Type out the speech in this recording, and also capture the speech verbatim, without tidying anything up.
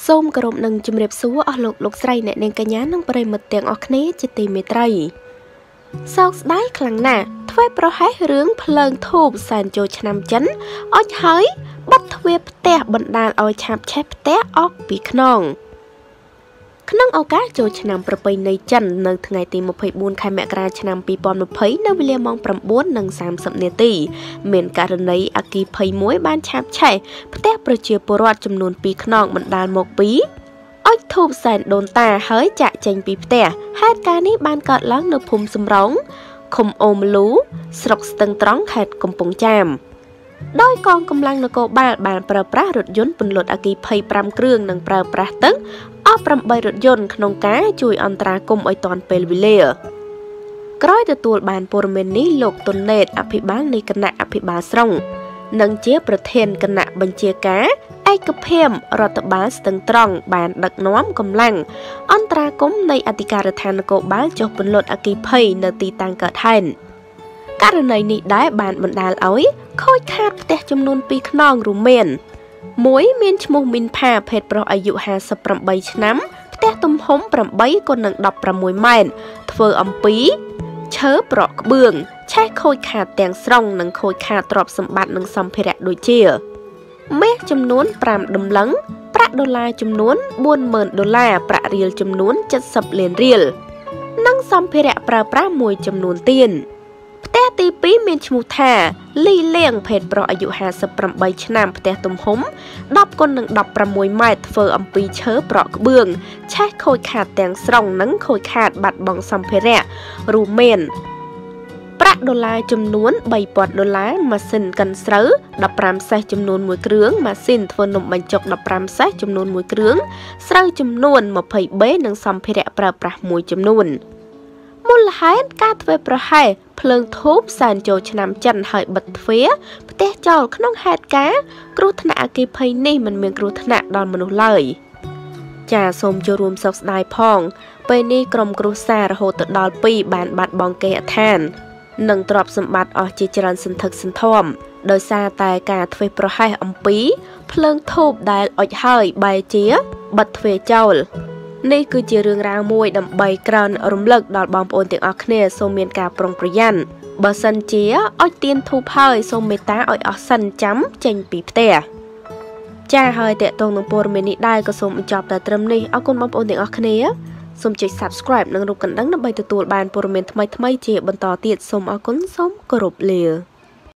សូមគោរពនឹងជំរាបសួរអស់លោកលោកស្រីអ្នកនាងកញ្ញានិងប្រិយមិត្តទាំងអស់គ្នាជាទីមេត្រីសោកស្ដាយខ្លាំងណាស់ធ្វេសប្រហែសរឿងភ្លើងធូបសែនចូលឆ្នាំចិនអុចហើយបាត់ទ្វារផ្ទះបណ្ដាលឲ្យឆាបឆេះផ្ទះអស់ពីខ្នងក្នុងឱកាសចូលឆ្នាំប្រពៃណីចិននៅថ្ងៃទីម្ភៃបួនខែមករាឆ្នាំពីរពាន់ម្ភៃនៅវេលាម៉ោងប្រាំបួន និងសាមសិបនាទីមានករណីអគ្គីភ័យមួយបានឆាបឆេះផ្ទះប្រជាពលរដ្ឋចំនួនពីរខ្នងបណ្ដាលមកពីអុចធូបសែនដូនតាហើយចាក់ចេញពីផ្ទះហេតុការណ៍នេះបានកើតឡើងនៅភូមិសំរោងឃុំអូមលូស្រុកស្ទឹងត្រង់ខេត្តកំពង់ចាមដោយកងកម្លាំងនគរបាលបានប្រើប្រាស់រថយន្តពន្លត់អគ្គីភ័យប្រាំគ្រឿងនិងប្រើប្រាស់ទឹកអស់ប្រាំបីរថយន្តក្នុងការជួយអន្តរាគមន៍ឲ្យទាន់ពេលវេលាក្រោយទទួលបានព័ត៌មាននេះលោកតុនណេតអភិបាលនៃគណៈអភិបាលស្រុងនិងជាប្រធានគណៈបញ្ជាការឯកភាពរដ្ឋបាលស្ទឹងត្រង់បានដឹកនាំកម្លាំងអន្តរាគមន៍នៃអធិការដ្ឋាននគរបាលចុះពន្លត់អគ្គីភ័យនៅទីតាំងកើតហេតុករណីនេះដែរបានបណ្ដាលឲ្យខូចខាតផ្ទះចំនួនពីរខ្នងរួមមានមួយមានឈ្មោះមីនផាភេទប្រុសអាយុហាសិបប្រាំបីឆ្នាំផ្ទះទំហំប្រាំបីគុណនឹងដប់ប្រាំមួយម៉ែត្រធ្វើអំពីឈើប្រក់ក្បឿងឆេះខូចខាតទាំងស្រុងនិងខូចខាតទ្រព្យសម្បត្តិនិងសម្ភារៈដូចជាមាសចំនួនប្រាំដំឡឹងប្រាក់ដុល្លារចំនួនបួនម៉ឺនដុល្លារប្រាក់រៀលចំនួនเจ็ดสิบលានរៀលនិងសម្ភារៈប្រើប្រាស់មួយចំនួនទៀតផ្ទះទីពីរមានឈ្មោះថាលីលៀងភេទប្រុសអាយុហាសិបប្រាំបីឆ្នាំផ្ទះទំហំដប់គុណនឹងដប់ប្រាំមួយម៉ែត្រធ្វើអំពីឈើប្រក់ក្បឿងឆេះខូចខាតទាំងស្រុងនិងខូចខាតបាត់បង់សម្ភារៈរួមមានប្រាក់ដុល្លារចំនួនបីពាន់ដុល្លារម៉ាស៊ីនកិនស្រូវដប់ប្រាំសេសចំនួនមួយគ្រឿងម៉ាស៊ីនធ្វើនំបញ្ចុកដប់ប្រាំសេសចំនួនមួយគ្រឿងស្រូវចំនួនម្ភៃបេនិងសម្ភារៈប្រើប្រាស់មួយចំនួនមូលហេតុការធ្វេសប្រហែសភ្លើងធូបសែនចូលឆ្នាំចិនហើយបិទទ្វារផ្ទះចោលក្នុងហេតុការណ៍គ្រោះថ្នាក់អគ្គីភ័យនេះមិនមានគ្រោះថ្នាក់ដល់មនុស្សឡើយចាសូមចូលរួមសោកស្ដាយផងពេលនេះក្រុមគ្រួសាររហូតទៅដល់ពីរបានបាត់បង់គេហដ្ឋាននិងទ្រព្យសម្បត្តិអស់ជាច្រើនសន្ធឹកសន្ធាប់ដោយសារតែការធ្វេសប្រហែសអំពីភ្លើងធូបដែលអុចហើយបែរជាបិទទ្វារចោលនេះគឺជារឿងរ៉ាវមួយដើម្បីក្រើនរំលឹកដល់បងប្អូនទាំងអស់គ្នាសូមមានការប្រុងប្រយ័ត្នបើសិនជាអុចទៀនធូបហើយសូមមេត្តាឲ្យអស់សិនចាំចេញពីផ្ទះចាហើយតេតងនឹងព័ត៌មាននេះដែរក៏សូមបញ្ចប់តែត្រឹមនេះអរគុណបងប្អូនទាំងអស់គ្នាសូមចុច Subscribe និងរូបកណ្ដឹងដើម្បីទទួលបានព័ត៌មានថ្មីៗជាបន្តទៀតសូមអរគុណសូមគោរពលា